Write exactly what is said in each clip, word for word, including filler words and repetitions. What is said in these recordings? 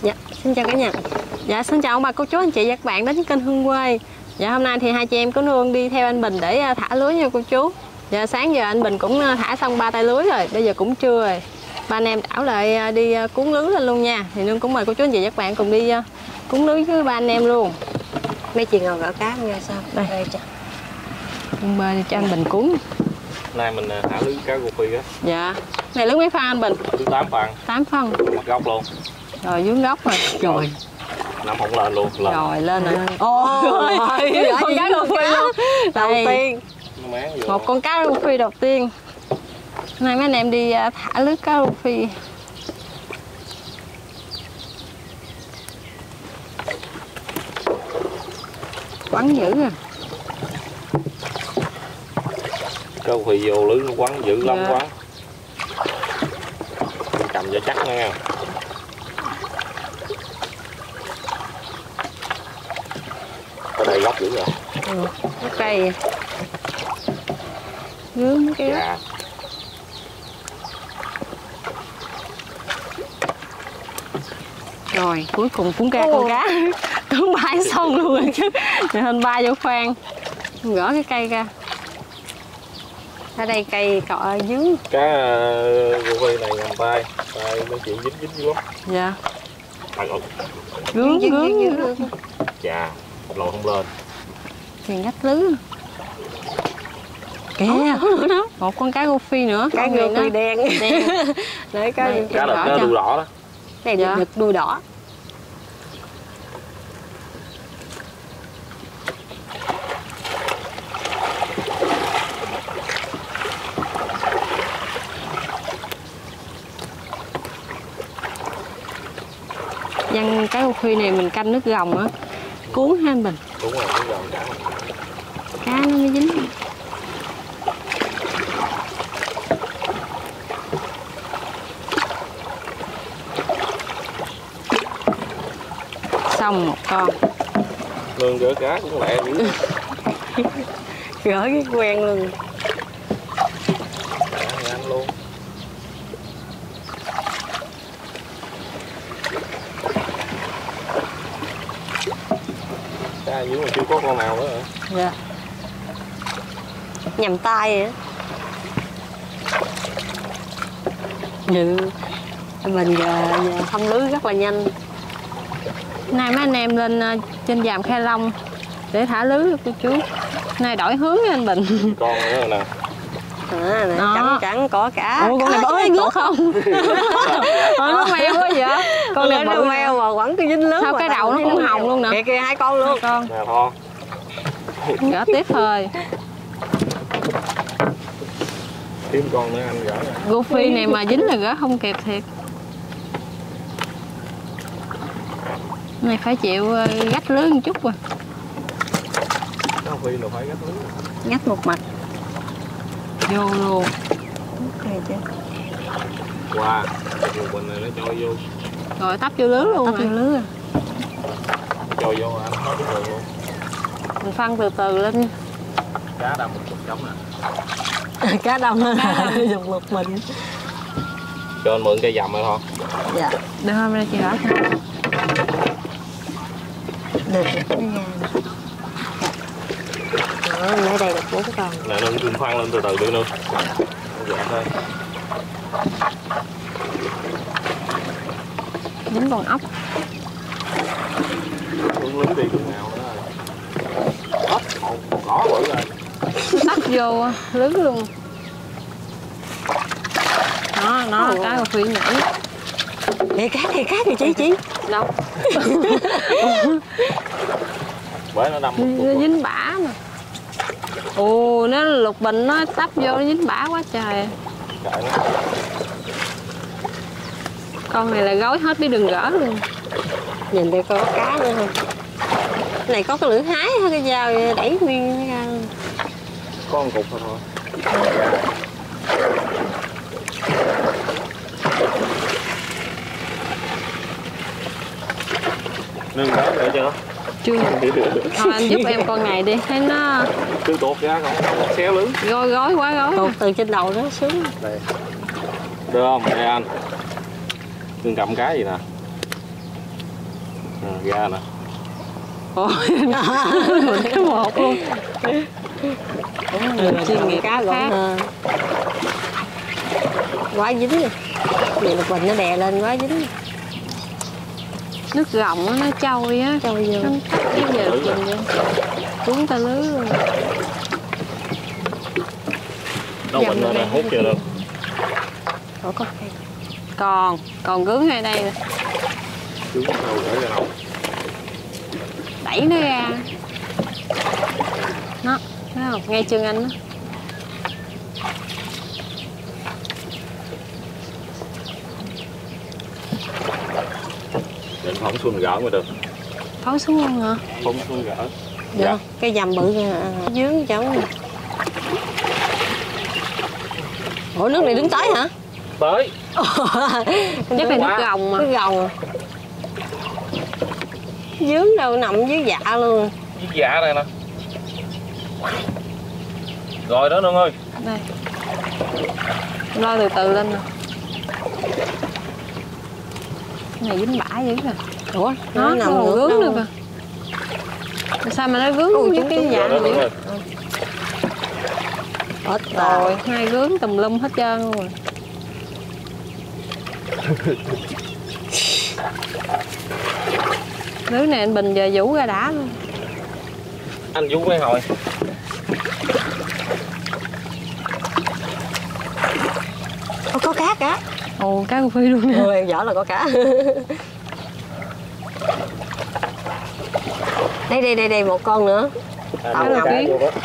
Dạ, xin chào cả nhà. Dạ, xin chào ông bà cô chú anh chị và các bạn đến kênh Hương Quê. Dạ, hôm nay thì hai chị em có Nương đi theo anh Bình để thả lưới nha cô chú. Dạ, sáng giờ anh Bình cũng thả xong ba tay lưới rồi, bây giờ cũng trưa rồi. Ba anh em đảo lại đi cuốn lưới lên luôn nha. Thì Nương cũng mời cô chú anh chị và các bạn cùng đi cuốn lưới với ba anh em luôn. Mấy chị ngồi gỡ cá nghe sao? Đây, đây cho. Bơ cho anh Bình cuốn. Nay mình thả lưới cá rô phi á. Dạ. Này lưới mấy pha anh Bình? Lưới tám phân. tám phân. Mặt gốc luôn. Rồi dưới gốc rồi. Rồi. Nằm không lên luôn. Lên. Rồi lên rồi. Ôi, con cá rô phi luôn. Đầu tiên. Một con cá rô phi đầu tiên. Hôm nay mấy anh em đi thả lưới cá rô phi. Quắn dữ à. Cá rô phi vô lưới nó quắn dữ lắm. Dạ. Quắn. Cầm cho chắc nha. Ở đây gốc dữ rồi. Ừ, cái cây nướng cái đó. Dạ. Rồi cuối cùng cũng ra con cá. Cũng bãi xong luôn rồi chứ. Rồi hình ba vô khoan. Gỡ cái cây ra. Ở đây cây cọ dưới. Cá rô phi này nhầm tay. Tay nó chịu dính dính dữ lắm. Dạ. Tại ực. Gướng gướng gướng. Chà, lội không lên. Thì ngắt lưới. Kìa, một con cá rô phi nữa. Cá rô phi đen. Đen. Đấy, cá Đây, Cá là nó đuôi đỏ đó. này dạ. được đuôi đỏ. Dân cá rô phi này mình canh nước gồng á. Cuốn ha anh Bình. Đúng rồi, đúng rồi. Cá, Cá nó mới dính. Xong một con. Nương gỡ cá cũng lẹ dữ. Gỡ cái quen luôn. Lẹ nhanh luôn. Cá dưới mà chưa có con nào nữa hả? Dạ. Nhầm tay vậy. Ừ. Mình giờ, giờ thăm lưới rất là nhanh. Nay mấy anh em lên trên Dàm Khai Long để thả lưới cô chú. Nay đổi hướng nha anh Bình. Con nữa rồi nè. À, này, trắng trắng có cả. Ủa con này bơi ngước không? Ôi nó meo quá vậy. Con này nó meo mà quẳng cái dính lưới. Sao cái đầu nó cũng hồng luôn nè. Kìa kìa hai con luôn. Hai con. Nè Thon. Gỡ tiếp thôi. Kiếm con nữa anh gỡ nè. Rô phi này mà dính là gỡ không kịp thiệt. Này phải chịu gách lưới một chút rồi. Cá rô phi là phải gắt lưới. Gách một mặt. Vô luôn. Ok chứ. Wow, wow. Bình này nó cho vô. Rồi tấp vô lưới luôn. Tấp vô lưới. Cho vô anh nói đúng rồi luôn. Mình phân từ từ lên. Cá đâm một chục giống nè. Cá đông lên dùng một mình. Cho anh mượn cây dầm rồi thôi. Dạ. Được không đây chị hả? Được rồi. Đó, ở đây được bốn con. Nè nương nương khoan lên từ từ đi nương. Dạ thôi. Dính con ốc. Cuốn lưới đi cùng nào nữa rồi. Ốc, một cỏ bự rồi. Tấp vô lưới luôn. Đó, nó là cá rô phi nhảy. Kìa cá kìa cá kìa chị chị. Đâu? Bởi nó đâm một Nó cục. dính bả mà. Ồ, nó lục bình nó tấp vô nó dính bả quá trời. Trời nó. Con này là gói hết biết đừng gỡ luôn. Nhìn đây coi có cá nữa không? Cái này có cái lưỡi hái hay cái dao đẩy nguyên ra luôn. Có một cục thôi thôi. Nương gỡ lại chưa? Chưa. Thôi anh giúp em con này đi, thấy nó Cứ tuột ra không, xéo lưới. gói gói quá gói. Tuột từ trên đầu nó xuống. Đây. Được không? Đây anh. Đừng cầm cái gì nè. À, ra nè. Ôi, mình cái một luôn. Đúng rồi, chuyên nghiệp cá gọn hơn. Quá dính rồi. Vậy lục bình nó đè lên quá dính. Nước gọng nó trôi á, Trôi vô. nó cắt cái giờ lục bình vậy. Cuốn ta lưới luôn. Đâu bình rồi nè, hút chưa được. Ủa có cây. Còn, còn gướng ngay đây nè. Chứ đâu để ra đâu. Đẩy nó ra. Nó, thấy không? Ngay chân anh đó. Định phóng xuống gỡ mới được. Phóng xuống luôn hả? Phóng xuống gỡ. Được. Dạ. Cái dầm bự nè, dướng chống. Ủa nước này đứng tới hả? Tới. Chắc là nước gồng mà. Nước gồng. Dướng đâu nằm dưới dạ luôn. Với dạ đây nè. Rồi đó Nương ơi. Đây. Lo từ từ lên nè. Cái này dính bã dữ rồi. Ủa Nó, nó nó nằm còn ngược gướng đâu. được à. Sao mà nó gướng Ui, với chúng cái tôi dạ Rồi đó này Nương vậy? ơi. Hết Rồi, rồi. hai gướng tùm lum hết trơn luôn rồi. Gướng này anh Bình giờ vũ ra đã luôn. Anh vú mấy hồi. Ủa, có cá cả. Ồ, cá rô phi luôn nè. Ừ, em giỏi là có cá. Đây đây đây đây một con nữa. Anh Tao vô ngọc cá kiến. vô đó.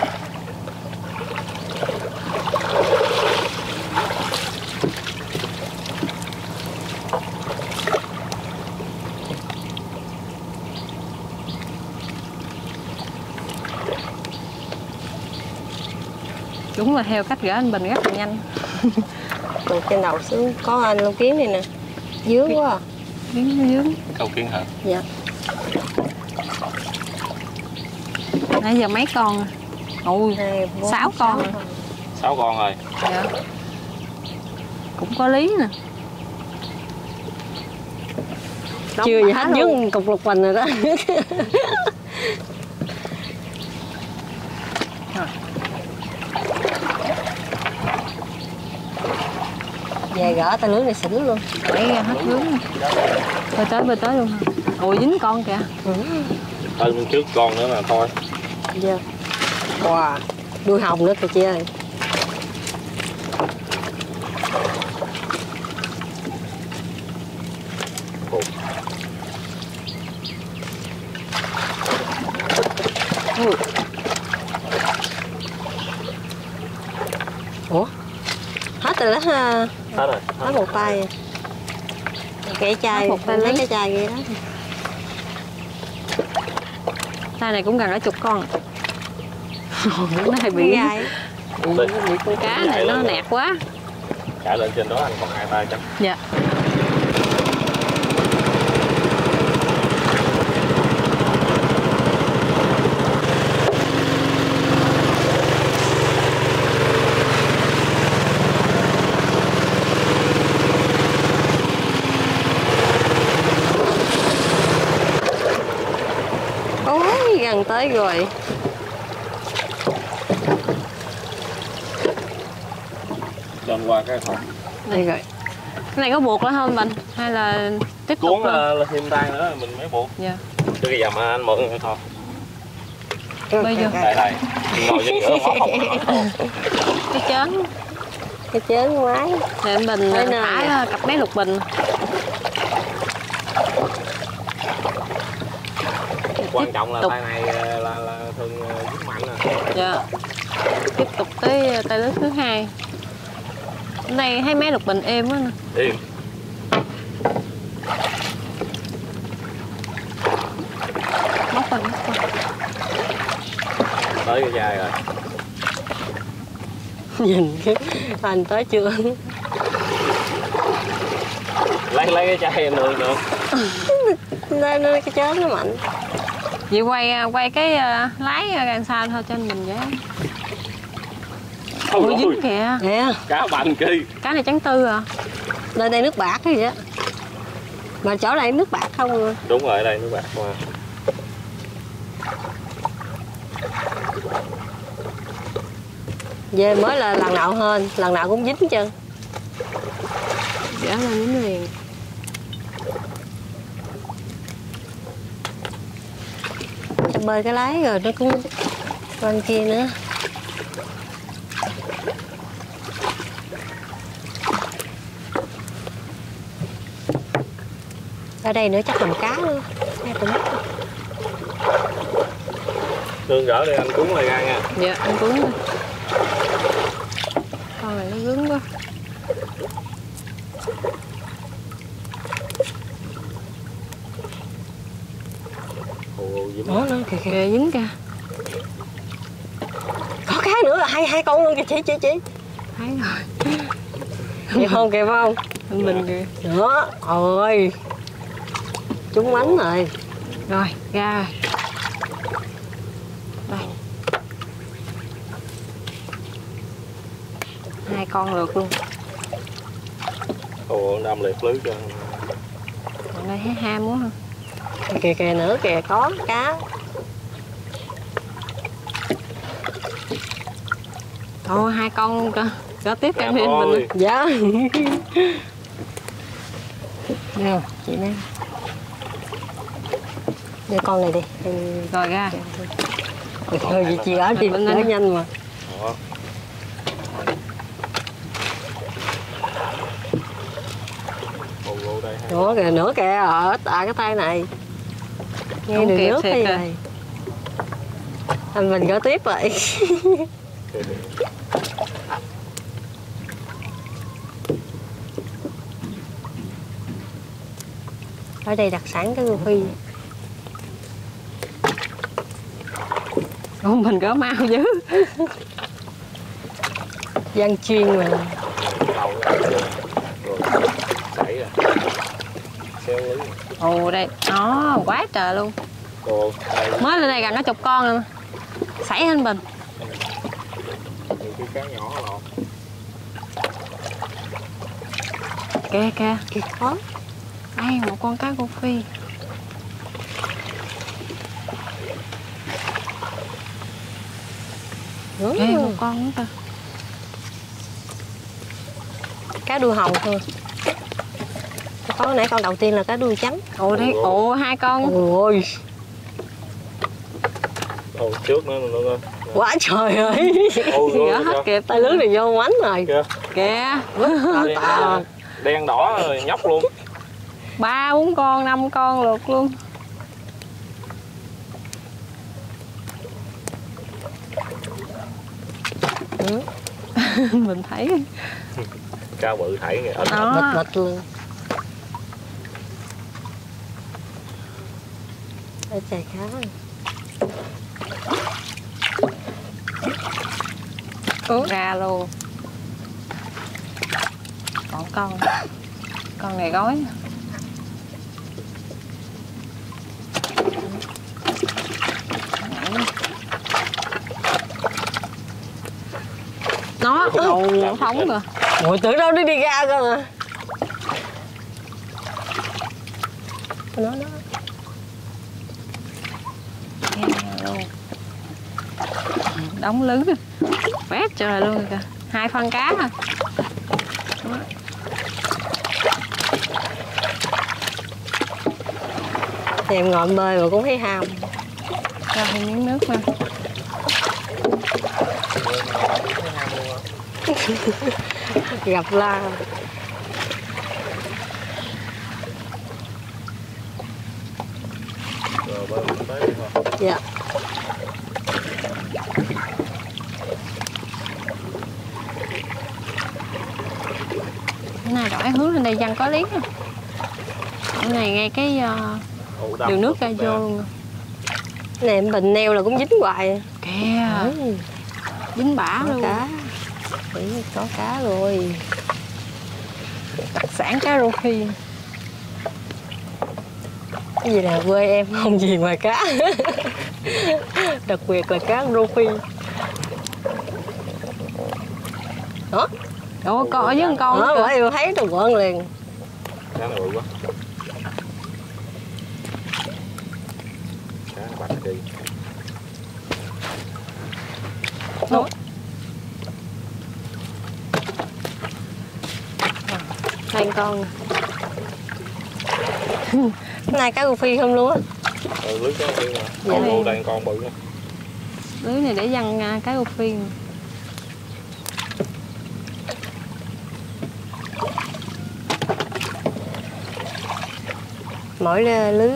Đúng là theo cách gỡ anh Bình rất là nhanh. Từ trên đầu xuống có anh lông kiến này nè. Dướng quá à. Dướng dướng. Câu kiến hả? Dạ. Nãy giờ mấy con rồi? Ui, Hai, bốn, sáu con rồi. Sáu con rồi. Dạ. Cũng có lý nè. Đóng Chưa gì bả hết luôn. dướng cục lục bình rồi đó. Về gỡ tay lưới này xỉn luôn. Đẩy ra hết hướng rồi. Bơi tới bơi tới luôn hả? Ôi dính con kìa. Ừ. Thôi bên trước con nữa mà thôi. Dạ. Wow. Đuôi hồng nữa kìa chị ơi. Ui. Ủa? Hết rồi đó ha. Hết rồi. Hết một tay. Cái chai, Hết một tay lấy lấy. cái chai kia đó. Tay này cũng gần cả chục con. Nó hay bị Gai. bị, bị con cá này nó nẹt quá. Chạy lên trên đó anh còn hai tay chắc. Dạ. Ôi, gần tới rồi. Lên qua cái phòng. Đây rồi. Cái này có buộc nữa không Bình? Hay là tiếp tục Cuốn luôn? uh, thêm tay nữa mình mới buộc. Dạ. Chứ cái giờ mà anh mượn nữa thôi. Bây giờ. Đây đây. Ngồi trên giữa mỏ không. Cái chén. Cái chén ngoái. Để anh Bình Đây nè. thả cặp bé lục bình. Quan trọng là tục. tay này là là, là thường dính mạnh nè. Dạ. Tiếp tục tới tay lưới thứ hai. Hôm nay thấy mấy lục bình êm quá nè. Yên. Móc vào, móc vào. Tới cái chai rồi. Nhìn cái anh tới chưa? Lấy lấy cái chai em được được. Lên lên cái chén nó mạnh. Vậy quay quay cái uh, lái càng xa thôi cho anh mình vậy. Ôi Ôi ôi, dính kìa. Nè, cá bành kỳ. Cá này trắng tư à. lên đây nước bạc cái gì á. Mà chỗ này nước bạc không à? Đúng rồi, ở đây nước bạc mà. Về mới là lần nào hơn, lần nào cũng dính chân. Dở lên dính liền. Cho bơi cái lái rồi nó cũng bên kia nữa. Ở đây nữa chắc làm cá luôn. Hai cũng Thương gỡ đi anh cuốn lại ra nha. Dạ anh cuốn đi. Con này nó cứng quá. Ồ, dính. đó nó kìa kìa. Kìa dính kìa. Có cá nữa, hai hai con luôn kìa chị chị chị. Thấy rồi. Kìa không kìa phải không? Anh Bình kìa. Nữa, ôi. Trúng mánh rồi. Rồi, ra rồi. Đây. Hai con lượt luôn. Ồ, anh đâm liệt lưới cho. Còn đây thấy ham quá hả? Kìa kìa nữa kìa, có cá. Thôi hai con luôn cơ. Gỡ tiếp Em em đi anh ơi. Bình. Dạ. Nào, chị nè. Đưa con này đi. Em... Rồi ra. Thôi chị chị ở tìm Bên nó đây. nhanh mà. Đó. Ồ, vô đây ha. Nữa kìa, nữa kìa, ở tại cái tay này. Nghe Không đường kịp nước thiệt đây kìa. này. Anh mình gỡ tiếp vậy. Ở đây đặc sản cái rô phi. Ủa mình gỡ mau chứ. Dân chuyên mà. Đầu nó rồi. Xảy rồi. Xéo lưới. Ồ đây, đó quá trời luôn. Ồ, đây Mới lên đây gần có chục con rồi. Sảy anh Bình. nhiều cái cá nhỏ lọt. Kìa kìa. Kìa có. Ai một con cá rô phi. Ừ. Kìa một con nữa kìa. Cá đuôi hồng thôi. Có nãy con đầu tiên là cá đuôi trắng. Ồ đây, ồ hai con. Ôi, Ồ, trước nữa nữa coi. quá trời ơi. Ồ, Gỡ hết kịp. Tay lưới này vô mánh rồi. kìa. Kìa. Đen, À. đen đỏ rồi nhóc luôn. Ba bốn con, năm con lượt luôn. Ừ. Mình thấy. Cá bự thảy kìa. Đó. Bịch bịch luôn. Ở trời cá. Ừ. Ra luôn. Còn con. Con này gói. Nó đầu phóng rồi. Ủa tưởng đâu nó đi ra cơ mà. Nó nó. Nghe luôn. Đóng lưới quét trời luôn kìa. Hai phân cá à. Thì em ngồi em bơi mà cũng thấy ham. Cho thêm miếng nước nè. Gặp la. Rồi bơi mình tới đi thôi. Dạ. Cái này đổi hướng lên đây dân có lý nè. Cái này ngay cái uh, Ồ, đâm đường nước ra rồi. vô luôn. Cái này em bình neo là cũng dính hoài. Kìa. Ừ. Dính bả Có luôn. cá. Ừ, có cá rồi. Đặc sản cá rô phi. Cái gì là quê em không gì ngoài cá. Đặc biệt là cá rô phi. Đó. Ủa con ở dưới con con Đó, kìa. bởi em thấy đồ quẩn liền. Cá này bự quá. Kỳ. Đúng. Hai con. Này cá rô phi không luôn á. Ừ, lưới cá rô phi nè. Dạ. Còn luôn đây con bự nè. Lưới này để văng à, cá rô phi. Mỗi lưới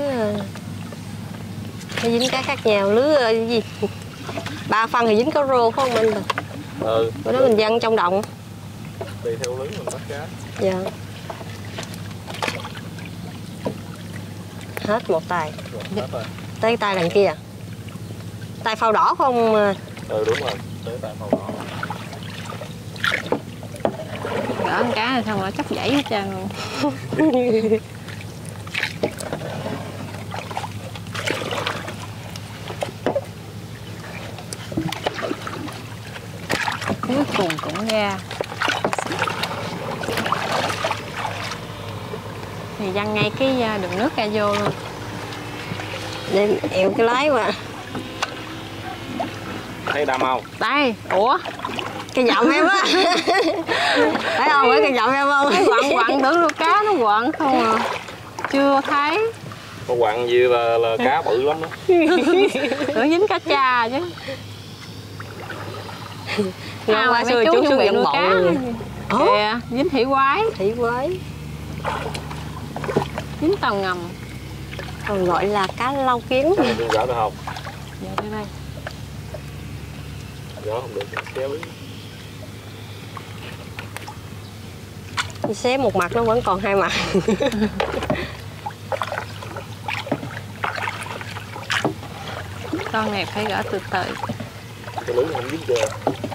nó dính cá khác nhau. Lưới cái gì ba phân thì dính cá rô phải không anh? Ừ. Bữa đó mình văng trong đồng. Đi theo lưới mình bắt cá. Dạ. Hết một tay. Rồi, hết rồi. Tới tay đằng kia. Tay phao đỏ không? Ừ đúng rồi. Tới tay màu đỏ. Gỡ con cá rồi xong rồi chắc dãy hết trơn luôn. Cuối cùng cũng ra. Thì văng ngay cái đường nước ra vô luôn. Để ẹo cái lái qua. Thấy đâm không? Đây, ủa? Cái giọng em á. Thấy không? Phải cái giọng em không? Cái quặn quặn tưởng đâu cá nó quặn không à. Chưa thấy. Con quặn gì là, là cá bự lắm đó. Tưởng dính cá cha chứ. Ngon quá, xưa chú xuống giận bộ luôn. Kìa, dính thủy quái. Thủy quái. Dính tàu ngầm. Còn gọi là cá lau kiến. Cái này tôi gỡ được không? Dạ đây đây. Gỡ không được, kéo ý. Xé một mặt nó vẫn còn hai mặt. Con này phải gỡ từ từ. Cái lưới không dính chưa?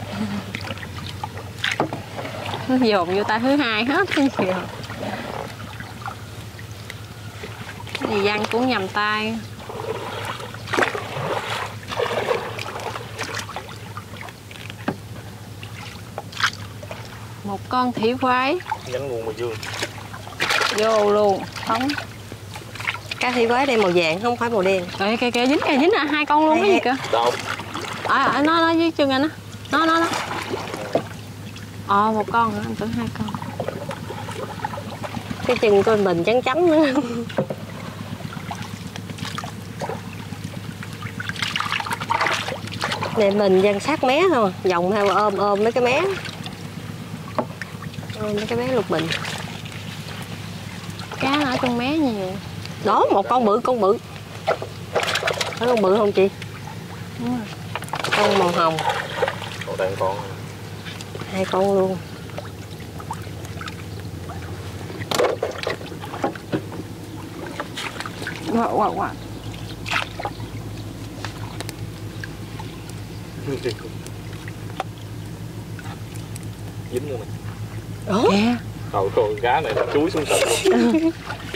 Nó dồn vô tay thứ hai hết cái gì rồi. Thì văng cũng nhầm tay. Một con thủy quái. Nhánh nguồn mà dương. Vô luôn, phóng. Cá thủy quái đây màu vàng không phải màu đen. Kìa kìa kìa dính kìa dính à, hai con luôn cái gì kìa. Đâu? À, nó nó dưới chân anh á. Nó nó nó. Ờ một con nữa, anh tưởng hai con. Cái chân con mình trắng trắng nữa. Này mình dân sát mé thôi, vòng theo ôm ôm mấy cái mé. Ôm mấy cái mé lục bình. Cá nó ở trong mé nhiều. Đó, một con bự, con bự. Phải con bự không chị? Đúng rồi. Con màu hồng. Còn đang con. Hai con luôn. Wow, wow, wow. Dính luôn nè. Đó. Kìa. Đầu con cá này nó chúi xuống tận luôn.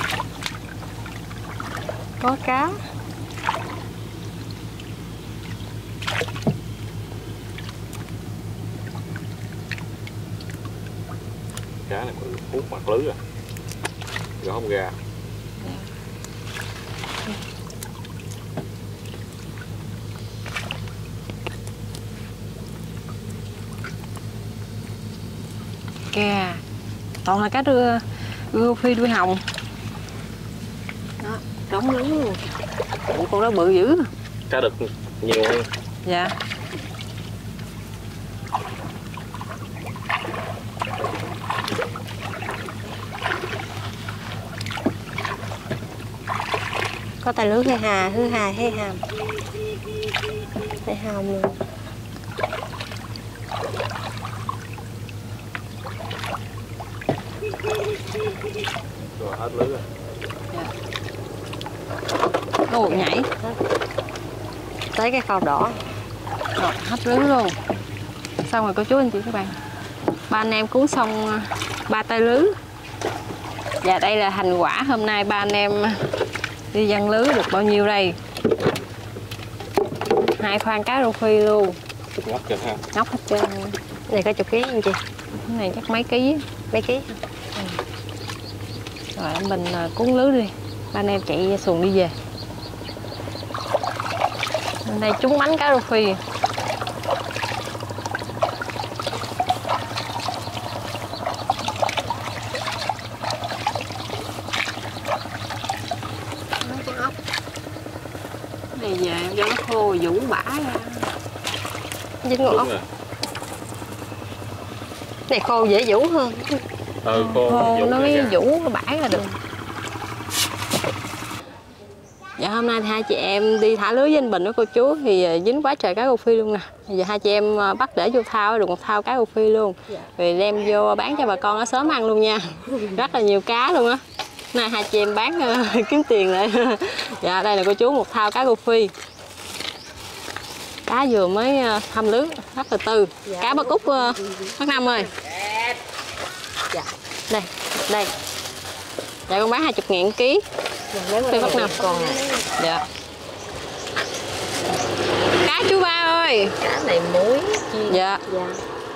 Có cá. Cá này mà hút mặt lưới à. Gõ không ra. Kìa. Toàn là cá đưa rô phi đuôi hồng. Đó, trống lớn luôn. Ủa, con đó bự dữ. Cá đực nhiều hơn. Dạ. Có tay lưới hay hà, thứ hai hay hàm. Hay hàm luôn. Rồi hết lưới rồi. Dạ. Ồ nhảy. Tới cái phao đỏ. Rồi hết lưới luôn. Xong rồi cô chú anh chị các bạn. Ba anh em cuốn xong ba tay lưới. Và đây là thành quả hôm nay ba anh em đi giăng lưới được bao nhiêu đây. Hai khoang cá rô phi luôn. Nhóc kìa ha. Nhóc hết trơn. Này có chục ký không chị? Cái này chắc mấy ký. Mấy ký? Ừ. Rồi mình cuốn lưới đi. Ba anh em chạy xuồng đi về. Bên đây trúng bánh cá rô phi. Này về cho nó khô vũ bả ra. Dính ngọt. Này khô dễ vũ hơn. Ừ, khô, khô vũ nó mới ra. vũ nó bả ra được. Dạ hôm nay thì hai chị em đi thả lưới với anh Bình với cô chú thì dính quá trời cá rô phi luôn nè. Giờ hai chị em bắt để vô thao được một thao cá rô phi luôn. Rồi đem vô bán cho bà con ở xóm ăn luôn nha. Rất là nhiều cá luôn á. Này hai chị em bán uh, kiếm tiền lại. Dạ đây là cô chú một thao cá rô phi. Cá vừa mới uh, thăm lưới rất là tư. Dạ, cá bắt út uh, bác Năm ơi. Dạ. Đây, đây. Dạ con bán hai mươi ngàn ký. Phi bác Năm. Dạ. Cá chú Ba ơi. Cá này muối chiên. Dạ. Dạ.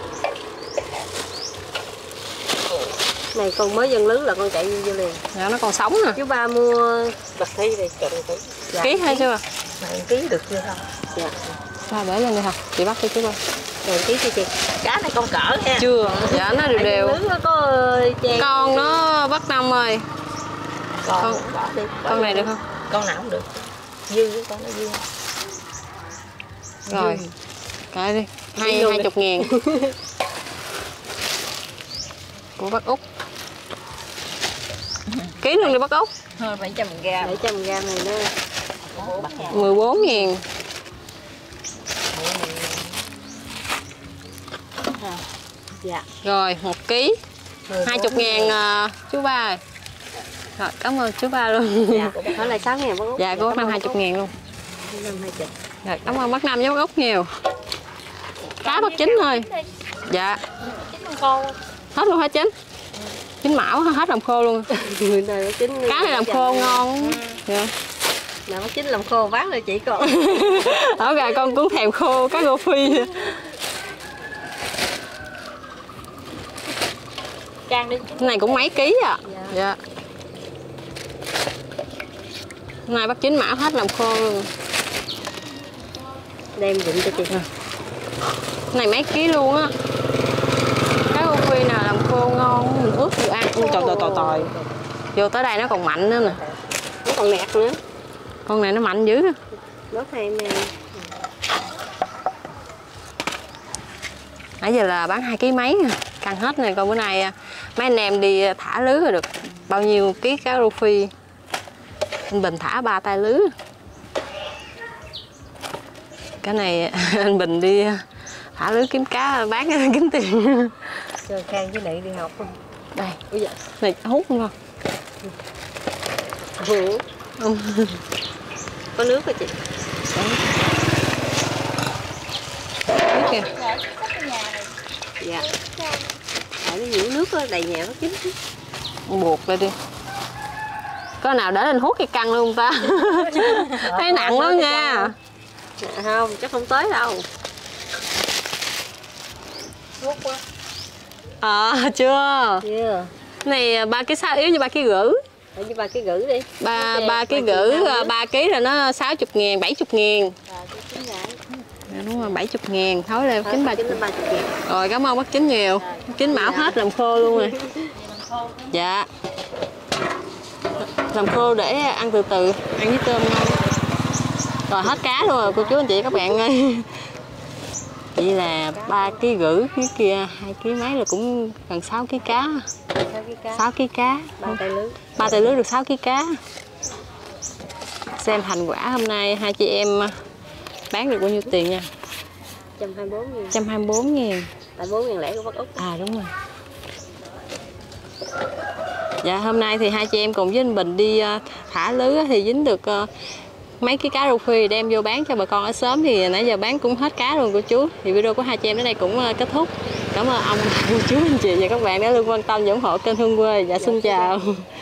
Này con mới dâng lưới là con chạy vô liền. Dạ nó còn sống nè. Chú Ba mua bạc thi đây cần ký. Dạ. Ký hay chưa? Ngàn ký được chưa không? Dạ. Ba để lên đi hả? Chị bắt cho chú Ba. Ngàn ký cho chị. Cá này con cỡ nha. Chưa. Dạ nó đều đều. Lưới nó có trang. Con nó bắt Năm ơi. Con, con, bỏ đi, bỏ con đi. này được không? Con nào cũng được. Dư với con nó dư. Rồi. Cãi đi. Hai hai chục ngàn. Của bác Út. Ký luôn đi bác Út. Thôi bảy trăm gram. bảy trăm gram này nữa. mười bốn ngàn. Dạ. Rồi một ký. hai mươi ngàn uh, chú Ba ơi. Rồi cảm ơn chú Ba luôn. Dạ, đó là sáu ngàn bác Út. Dạ của bác Năm hai mươi ngàn luôn. năm hai mươi. Rồi cảm ơn bác Năm với bác Út nhiều. Cá bắt chín thôi. Dạ. Hết luôn hả chín? Chín mão hết làm khô luôn. Cá này làm khô ngon. Dạ. Làm chín làm khô bán rồi chị con. Ở gà con cũng thèm khô cá rô phi. Trang đi. Cái này cũng mấy ký à. Dạ. Dạ. Cái này bắt chín mão hết làm khô luôn. Đem vịnh cho chị. Cái này mấy ký luôn á. Cá rô phi nào làm khô ngon mình ướp vừa ăn. Ui, trời trời trời trời. Vô tới đây nó còn mạnh nữa nè. Nó còn nẹt nữa. Con này nó mạnh dữ. Nó thêm nè. Nãy giờ là bán hai ký mấy nè. Căng hết này. Còn bữa nay mấy anh em đi thả lưới rồi được bao nhiêu ký cá rô phi. Anh Bình thả ba tay lưới. Cái này anh Bình đi thả lưới kiếm cá bán kiếm tiền. Cho Khang với Lệ đi học không? Đây. Ủa dạ. Này hút không? Ừ. Có nước hả chị? Nước kìa. Dạ. Tại cái nhiễu nước đó, đầy nhà nó kín. Buộc lại đi. Có nào để lên hút cái căng luôn ta? Thấy nặng lắm nha. Dạ, không, chắc không tới đâu. Hút quá. À chưa. Chưa. Này ba ký sáu yếu như ba ký rưỡi. Để với ba ký gửi đi. Ba ba ký rưỡi ba ký là nó sáu mươi ngàn, bảy mươi ngàn. Dạ, đúng rồi, bảy mươi ngàn. Thối lên chín ba mươi. Rồi cảm ơn bác Chính nhiều. Chính mão hết làm khô luôn rồi. Dạ. Làm khô để ăn từ từ, ăn với cơm ngon. Rồi hết cá luôn rồi cô chú anh chị các bạn ơi. Vậy là ba ký rưỡi, cái kia hai ký mấy là cũng gần sáu ký cá. sáu ký cá. ba tay lưới. ba tay lưới được sáu ký cá. Xem thành quả hôm nay hai chị em bán được bao nhiêu tiền nha. một trăm hai mươi bốn ngàn. một trăm hai mươi bốn ngàn. Tại bốn ngàn lẻ của bác Út. À đúng rồi. Dạ hôm nay thì hai chị em cùng với anh Bình đi thả lưới thì dính được mấy cái cá rô phi đem vô bán cho bà con ở xóm. Thì nãy giờ bán cũng hết cá luôn cô chú. Thì video của hai chị em đến đây cũng kết thúc. Cảm ơn ông, cô chú, anh chị và các bạn đã luôn quan tâm và ủng hộ kênh Hương Quê. Dạ xin chào.